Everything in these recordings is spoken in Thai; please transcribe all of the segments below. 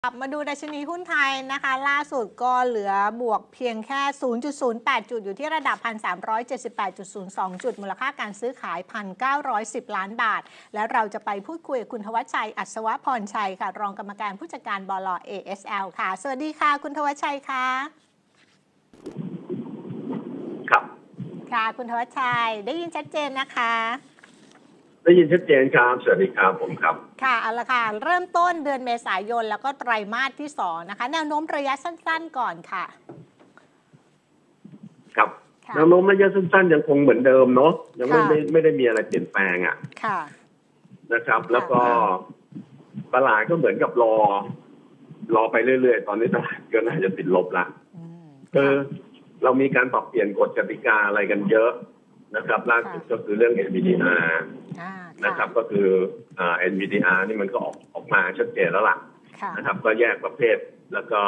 กลับมาดูดัชนีหุ้นไทยนะคะล่าสุดก็เหลือบวกเพียงแค่ 0.08 จุดอยู่ที่ระดับ 1,378.02 จุดมูลค่าการซื้อขาย 1,910 ล้านบาทและเราจะไปพูดคุยกับคุณธวัชชัยอัศวพรชัยค่ะรองกรรมการผู้จัดการบล. ASL ค่ะสวัสดีค่ะคุณธวัชชัยค่ะครับค่ะคุณธวัชชัยได้ยินชัดเจนนะคะได้ยินชัดเจนครับสวัสดีครับผมครับค่ะเอาละค่ะเริ่มต้นเดือนเมษายนแล้วก็ไตรมาสที่2นะคะแนวโน้มระยะสั้นๆก่อนค่ะครับแนวโน้มระยะสั้นๆยังคงเหมือนเดิมเนาะยังไม่ได้มีอะไรเปลี่ยนแปลงอ่ะนะครับแล้วก็ตลาดก็เหมือนกับรอไปเรื่อยๆตอนนี้ตลาดก็น่าจะติดลบละเรามีการปรับเปลี่ยนกฎกติกาอะไรกันเยอะนะครับล่าสุดก็คือเรื่อง NVDR นะครับก็คือNVDR นี่มันก็ออกมาชัดเจนแล้วล่ะนะครับก็แยกประเภทแล้วก็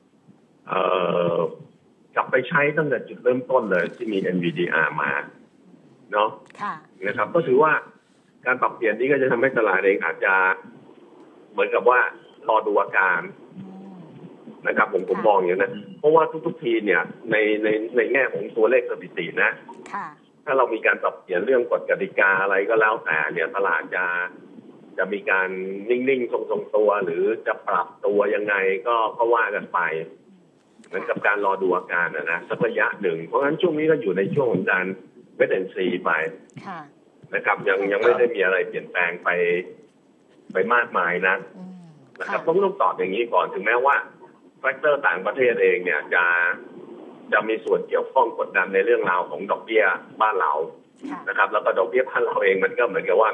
กลับไปใช้ตั้งแต่จุดเริ่มต้นเลยที่มี NVDR มาเนาะนะครับก็ถือว่าการปรับเปลี่ยนนี้ก็จะทำให้ตลาดเองอาจจะเหมือนกับว่ารอดูอาการนะครับผมมองอย่างนั้นเพราะว่าทุกทีเนี่ยในแง่ของตัวเลขสถิตินะถ้าเรามีการปรับเปลี่ยนเรื่องกฎกติกาอะไรก็แล้วแต่เนี่ยตลาดจะมีการนิ่งๆทรงๆตัวหรือจะปรับตัวยังไงก็ว่ากันไปเหมือนกับการรอดูอาการนะสักระยะหนึ่งเพราะฉะนั้นช่วงนี้ก็อยู่ในช่วงของการเวทแอนด์ซีไปนะครับยังไม่ได้มีอะไรเปลี่ยนแปลงไปมากมายนะครับต้องตอบอย่างนี้ก่อนถึงแม้ว่าแฟกเตอร์ต่างประเทศเองเนี่ยจะมีส่วนเกี่ยวข้องกดดันในเรื่องราวของดอกเบี้ยบ้านเรานะครับแล้วก็ดอกเบี้ยบ้านเราเองมันก็เหมือนกับว่า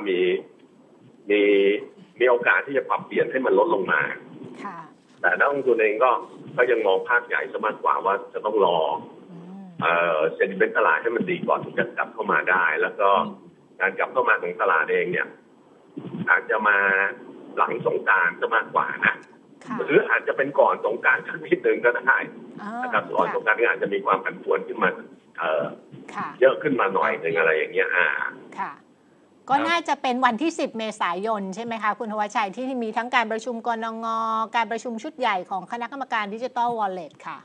มีโอกาสที่จะปรับเปลี่ยนให้มันลดลงมาแต่นักลงทุนเองก็ยังมองภาพใหญ่ซะมากกว่าว่าจะต้องรอเซ็นติเมนต์ตลาดให้มันดีก่อนถึงจะกลับเข้ามาได้แล้วก็การกลับเข้ามาของตลาดเองเนี่ยอาจจะมาหลังสงกรานต์ซะมากกว่านะหรืออาจจะเป็นก่อนสงกรานต์สักนิดนึงก็ได้นะครับก่อนสงกรานต์อาจจะมีความผันผวนขึ้นมาเยอะขึ้นมาหน่อยนึงอะไรอย่างเงี้ยค่ะก็น่าจะเป็นวันที่10 เมษายนใช่ไหมคะคุณธวัชชัยที่มีทั้งการประชุมกนง.การประชุมชุดใหญ่ของคณะกรรมการดิจิทัลวอลเล็ตค่ะ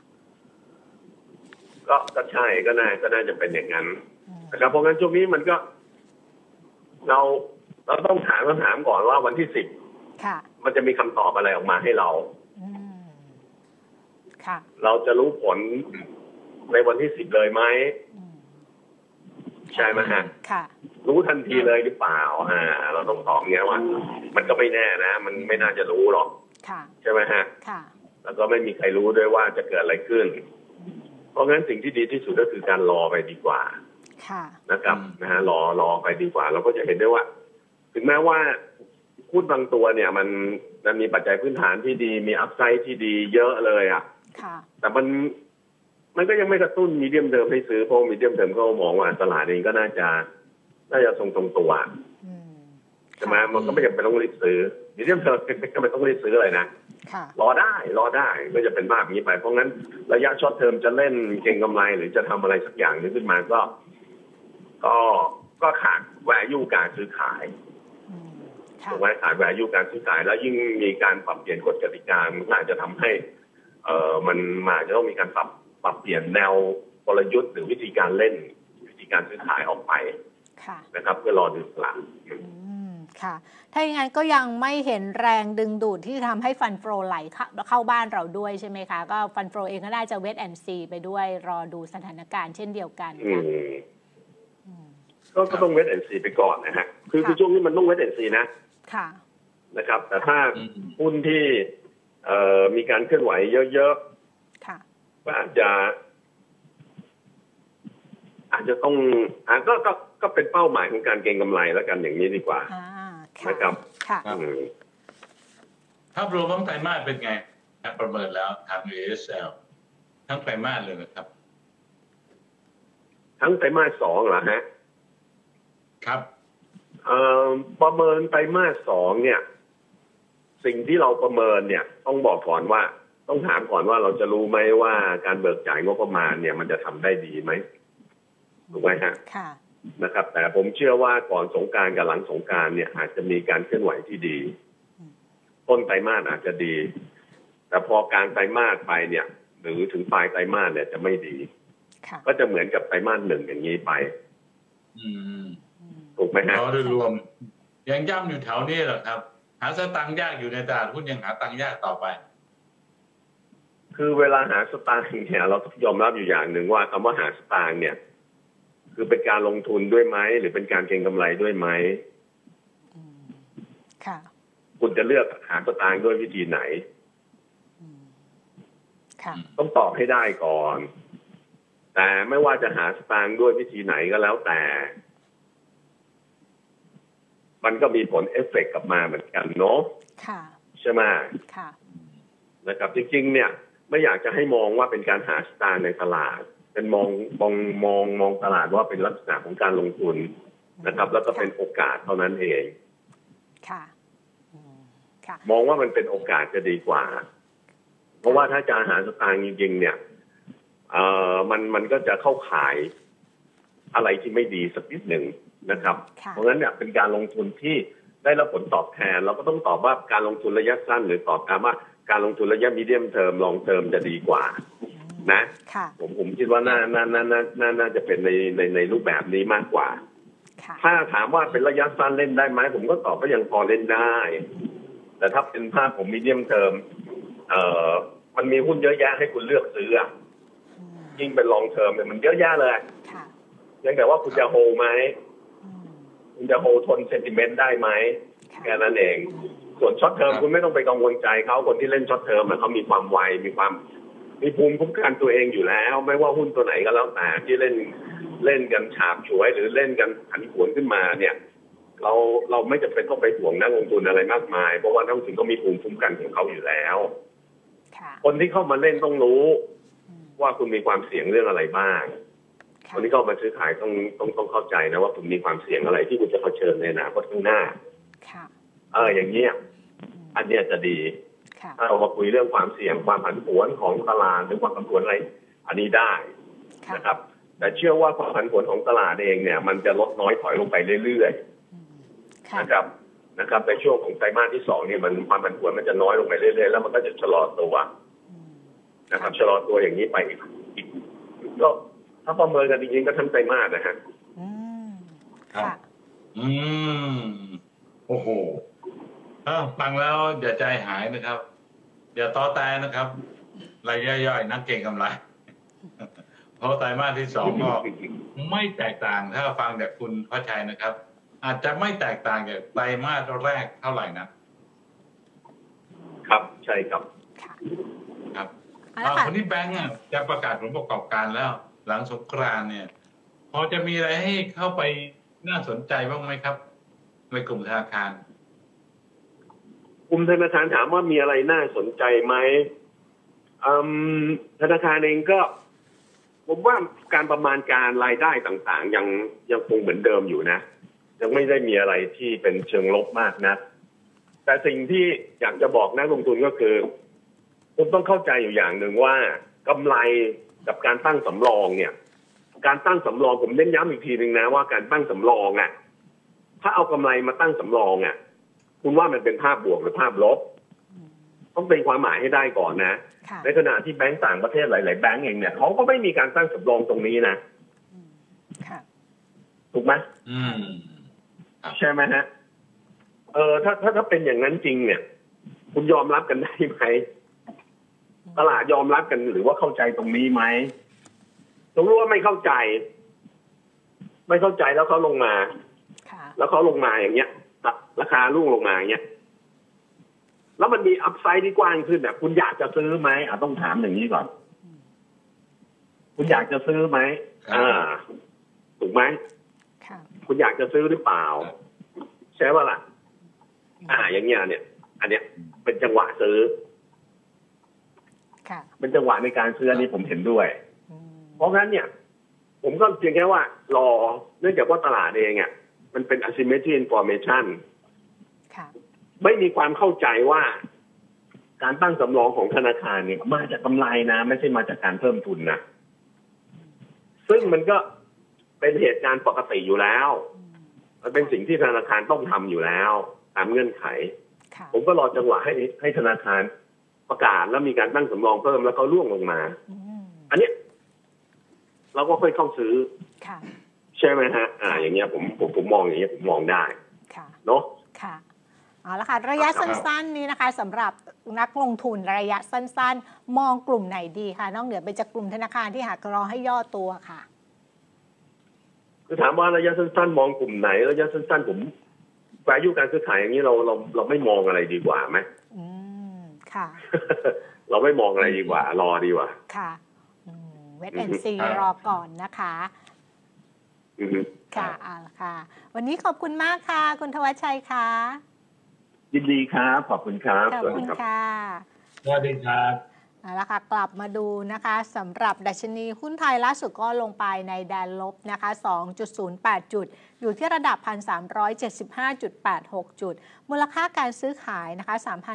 ก็ใช่ก็น่าจะเป็นอย่างนั้นนะครับเพราะงั้นช่วงนี้มันก็เราต้องถามคำถามก่อนว่าวันที่10มันจะมีคำตอบอะไรออกมาให้เราเราจะรู้ผลในวันที่10เลยไหมใช่ไหมฮะรู้ทันทีเลยหรือเปล่าเราต้องตอบเงี้ยว่ามันก็ไม่แน่นะมันไม่น่าจะรู้หรอกใช่ไหมฮะแล้วก็ไม่มีใครรู้ด้วยว่าจะเกิดอะไรขึ้นเพราะงั้นสิ่งที่ดีที่สุดก็คือการรอไปดีกว่านะครับรอไปดีกว่าเราก็จะเห็นได้ว่าถึงแม้ว่าหุ้นบางตัวเนี่ยมันมีปัจจัยพื้นฐานที่ดีมีอัพไซด์ที่ดีเยอะเลยแต่มันก็ยังไม่กระตุ้นมีเดียมเดิมให้ซื้อเพราะมีเดียมเดิมก็มองว่าตลาดเองก็น่าจะทรงตัวใช่ไหมมันก็ไม่จำเป็นต้องรีบซื้อมีเดียมเดิมก็ไม่ต้องรีบซื้ออะไรนะรอได้ก็จะเป็นภาพนี้ไปเพราะงั้นระยะช็อตเทอมจะเล่นเก็งกำไรหรือจะทำอะไรสักอย่างนึงขึ้นมาก็ขาดแวร์ยูการซื้อขายถูกไหมขาดแวร์ยูการซื้อขายแล้วยิ่งมีการปรับเปลี่ยนกฎกติกามันอาจจะทำให้มันอาจจะต้องมีการปรับเปลี่ยนแนวกลยุทธ์หรือวิธีการเล่นวิธีการซื้อขายออกไปนะครับเพื่อรอดูตลาดค่ะถ้าอย่างนั้นก็ยังไม่เห็นแรงดึงดูดที่ทำให้ฟันโฟลไหลเข้าบ้านเราด้วยใช่ไหมคะก็ฟันโฟลเองก็น่าจะเวทแอนด์ซีไปด้วยรอดูสถานการณ์เช่นเดียวกันก็ต้องเวทแอนด์ซีไปก่อนนะฮะคือช่วงนี้มันต้องเวทแอนด์ซีนะครับแต่ถ้าหุ้นที่มีการเคลื่อนไหวเยอะๆก็อาจจะต้องก็เป็นเป้าหมายของการเก็งกำไรแล้วกันอย่างนี้ดีกว่านะครับภาพรวมของไตรมาสเป็นไงประเมินแล้วทาง ASL ทั้งไตรมาสเลยนะครับทั้งไตรมาส2เหรอฮะครับประเมินไตรมาส2เนี่ยสิ่งที่เราประเมินเนี่ยต้องบอกก่อนว่าต้องถามก่อนว่าเราจะรู้ไหมว่าการเบิกจ่ายงบประมาณเนี่ยมันจะทำได้ดีไหมถูกไหมฮะนะครับแต่ผมเชื่อว่าก่อนสงกรานต์กับหลังสงกรานต์เนี่ยอาจจะมีการเคลื่อนไหวที่ดีต้นไตรมาสอาจจะดีแต่พอกลางไตรมาสไปเนี่ย หรือถึงปลายไตรมาสเนี่ยจะไม่ดีก็จะเหมือนกับไตรมาส 1อย่างนี้ไปถูกไหมฮะโดยรวมยังย่ำอยู่แถวนี้เหรอครับหาสตางค์ยากอยู่ในตลาดหุ้นยังหาตังค์ยากต่อไปคือเวลาหาสตางค์เนี่ยเราต้องยอมรับอยู่อย่างหนึ่งว่าคำว่าหาสตางค์เนี่ยคือเป็นการลงทุนด้วยไหมหรือเป็นการเก็งกำไรด้วยไหมค่ะคุณจะเลือกหาสตางค์ด้วยวิธีไหนค่ะต้องตอบให้ได้ก่อนแต่ไม่ว่าจะหาสตางค์ด้วยวิธีไหนก็แล้วแต่มันก็มีผลเอฟเฟกต์กลับมาเหมือนกันเนาะใช่ไหมค่ะนะครับจริงๆเนี่ยไม่อยากจะให้มองว่าเป็นการหาสตางค์ในตลาดเป็นมองตลาดว่าเป็นลักษณะของการลงทุนนะครับแล้วก็เป็นโอกาสเท่านั้นเองค่ะมองว่ามันเป็นโอกาสจะดีกว่าเพราะว่าถ้าจะหาสตางค์จริงๆเนี่ยมันก็จะเข้าข่ายอะไรที่ไม่ดีสักนิดหนึ่งนะครับเพราะงั้นเนี่ยเป็นการลงทุนที่ได้รับผลตอบแทนเราก็ต้องตอบว่าการลงทุนระยะสั้นหรือตอบตามว่าการลงทุนระยะมีเดียมเทอมลองเทอมจะดีกว่านะผมคิดว่าน่าจะเป็นในรูปแบบนี้มากกว่าถ้าถามว่าเป็นระยะสั้นเล่นได้ไหมผมก็ตอบว่ายังพอเล่นได้แต่ถ้าเป็นภาพผมมีเดียมเทอมมันมีหุ้นเยอะแยะให้คุณเลือกซื้อยิ่งเป็นลองเทอมเนี่ยมันเยอะแยะเลยยังแต่ว่าคุณจะโฮไหมคุณจะโฮทนเซนติเมนต์ได้ไหมแค่นั้นเองส่วนช็อตเทอมคุณไม่ต้องไปกังวลใจเขาคนที่เล่นช็อตเทอมเขามีความไวมีภูมิคุ้มกันตัวเองอยู่แล้วไม่ว่าหุ้นตัวไหนก็แล้วแต่ที่เล่นกันฉาบฉวยหรือเล่นกันผันผวนขึ้นมาเนี่ยเราไม่จำเป็นต้องไปห่วงนักลงทุนอะไรมากมายเพราะว่านักลงทุนก็มีภูมิคุ้มกันของเขาอยู่แล้วคนที่เข้ามาเล่นต้องรู้ว่าคุณมีความเสี่ยงเรื่องอะไรบ้างคนที่เข้ามาซื้อขายต้องเข้าใจนะว่าคุณมีความเสี่ยงอะไรที่คุณจะเผชิญในอนาคตข้างหน้าอย่างเงี้ยอันเนี้ยจะดีถ้าเรามาคุยเรื่องความเสี่ยงความผันผวนของตลาดหรือความผันผวนอะไรอันนี้ได้นะครับแต่เชื่อว่าความผันผวนของตลาดเองเนี่ยมันจะลดน้อยถอยลงไปเรื่อยๆนะครับในช่วงของไตรมาสที่2เนี่ยมันความผันผวนมันจะน้อยลงไปเรื่อยๆแล้วมันก็จะชะลอตัวนะครับชะลอตัวอย่างนี้ไปอีกก็ถ้าประเมินกันจริงๆก็ทั้งไตรมาสนะฮะค่ะโอ้โหฟังแล้วอย่าใจหายนะครับอย่าท้อแท้นะครับรายย่อยๆนักเก็งกำไรเพราะไตรมาสที่2ก็ไม่แตกต่างถ้าฟังจากคุณพระชัยนะครับอาจจะไม่แตกต่างจากไตรมาสแรกเท่าไหร่นะครับใช่ครับคนที่แบงก์จะประกาศผลประกอบการแล้วหลังสงกรานต์เนี่ยพอจะมีอะไรให้เข้าไปน่าสนใจบ้างไหมครับในกลุ่มธนาคารกลุ่มธนาคารถามว่ามีอะไรน่าสนใจไหมธนาคารเองก็ผมว่าการประมาณการรายได้ต่างๆยังคงเหมือนเดิมอยู่นะยังไม่ได้มีอะไรที่เป็นเชิงลบมากนะแต่สิ่งที่อยากจะบอกนักลงทุนก็คือคุณต้องเข้าใจอยู่อย่างหนึ่งว่ากำไรกับการตั้งสำรองเนี่ยการตั้งสำรองผมเน้นย้ำอีกทีหนึ่งนะว่าการตั้งสำรองถ้าเอากำไรมาตั้งสำรองคุณว่ามันเป็นภาพบวกหรือภาพลบต้องเป็นความหมายให้ได้ก่อนนะในขณะที่แบงก์ต่างประเทศหลายๆแบงก์เองเนี่ยเขาก็ไม่มีการตั้งสำรองตรงนี้นะถูกไหมใช่ไหมฮะถ้าเป็นอย่างนั้นจริงเนี่ยคุณยอมรับกันได้ไหมตลาดยอมรับกันหรือว่าเข้าใจตรงนี้ไหมผมรู้ว่าไม่เข้าใจแล้วเขาลงมาอย่างเงี้ยราคาลุ่งลงมาอย่างเงี้ยแล้วมันมีอัพไซด์ที่กว้างขึ้นคุณอยากจะซื้อไหมต้องถามอย่างนี้ก่อนคุณอยากจะซื้อไหมถูกไหมคุณอยากจะซื้อหรือเปล่าใช่ป่ะล่ะอย่างเงี้ยเนี่ยอันเนี้ยเป็นจังหวะซื้อเป็นจังหวะในการซื้ออันนี้ผมเห็นด้วยเพราะงั้นเนี่ยผมก็เพียงแค่ว่ารอเนื่องจากว่าตลาดเองมันเป็น asymmetry information ไม่มีความเข้าใจว่าการตั้งสำรองของธนาคารเนี่ยมาจากกำไรนะไม่ใช่มาจากการเพิ่มทุนนะซึ่งมันก็เป็นเหตุการณ์ปกติอยู่แล้วมันเป็นสิ่งที่ธนาคารต้องทำอยู่แล้วตามเงื่อนไขผมก็รอจังหวะให้ธนาคารประกาศแล้วมีการตั้งสำรองเพิ่มแล้วเขาล่วงลงมาอันเนี้ยเราก็ค่อยเข้าซื้อใช่ไหมฮะอย่างเงี้ยผมมองอย่างเงี้ยผมมองได้เนาะค่ะเอาละค่ะระยะสั้นๆนี้นะคะสำหรับนักลงทุนระยะสั้นๆมองกลุ่มไหนดีคะนอกเหนือไปจากกลุ่มธนาคารที่หากรอให้ย่อตัวค่ะคือถามว่าระยะสั้นๆมองกลุ่มไหนระยะสั้นๆผมvalueการซื้อขายอย่างนี้เราไม่มองอะไรดีกว่าไหมค่ะเราไม่มองอะไรดีกว่ารอดีกว่าค่ะเวทแอนซีรอก่อนนะคะค่ะค่ะวันนี้ขอบคุณมากค่ะคุณธวัชชัยค่ะยินดีครับขอบคุณครับขอบคุณค่ะสวัสดีครับเอาละค่ะกลับมาดูนะคะสำหรับดัชนีหุ้นไทยล่าสุดก็ลงไปในแดนลบนะคะ 2.08 จุดอยู่ที่ระดับ 1,375.86 จุดมูลค่าการซื้อขายนะคะ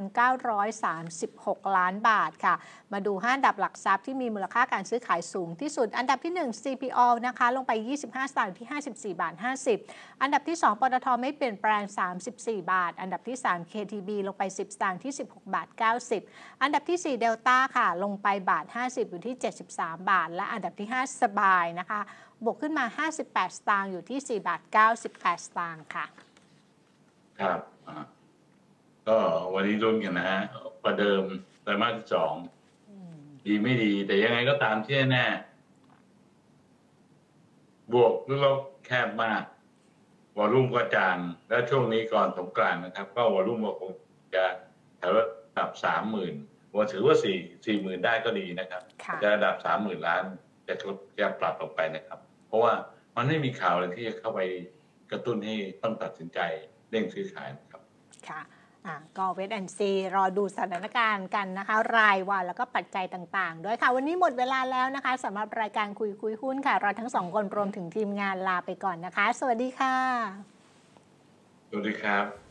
3,936 ล้านบาทค่ะมาดู5อันดับหลักทรัพย์ที่มีมูลค่าการซื้อขายสูงที่สุดอันดับที่1 CPO นะคะลงไป25 สตางค์ที่ 54.50 บาทอันดับที่2ปตท.ไม่เปลี่ยนแปลง34 บาทอันดับที่3 KTB ลงไป10 สตางค์ที่ 16.90 บาทอันดับที่4 Delta ค่ะลงไป1.50 อยู่ที่73 บาทและอันดับที่5สบายนะคะบวกขึ้นมา58 สตางค์อยู่ที่4.98 บาทค่ะครับก็วันนี้รุ่นกันนะฮะประเดิมไตรมาสที่2ดีไม่ดีแต่ยังไงก็ตามที่แน่บวกหรือลบแคบมากวอลุ่มก็จางแล้วช่วงนี้ก่อนสงกรานต์นะครับก็วอลุ่มก็คงจะแถวระดับ 30,000 ว่าถือว่า 40,000 ได้ก็ดีนะครับจะระดับ 30,000 ล้านจะปรับลงไปนะครับเพราะว่ามันไม่มีข่าวอะไรที่จะเข้าไปกระตุ้นให้ต้องตัดสินใจเร่งซื้อขายนะครับค่ะก็เวทแอนซีรอดูสถานการณ์กันนะคะรายวันแล้วก็ปัจจัยต่างๆด้วยค่ะวันนี้หมดเวลาแล้วนะคะสำหรับรายการคุยหุ้นค่ะเราทั้งสองคนรวมถึงทีมงานลาไปก่อนนะคะสวัสดีค่ะสวัสดีครับ